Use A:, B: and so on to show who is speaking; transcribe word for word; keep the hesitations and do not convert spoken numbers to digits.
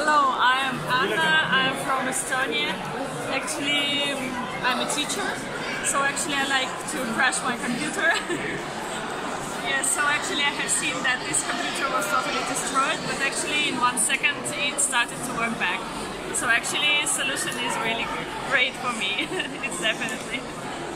A: Hello, I am Anna, I'm from Estonia. Actually, I'm a teacher, so actually I like to crash my computer. Yes, so actually I have seen that this computer was totally destroyed, but actually in one second it started to work back. So actually solution is really great for me, it's definitely.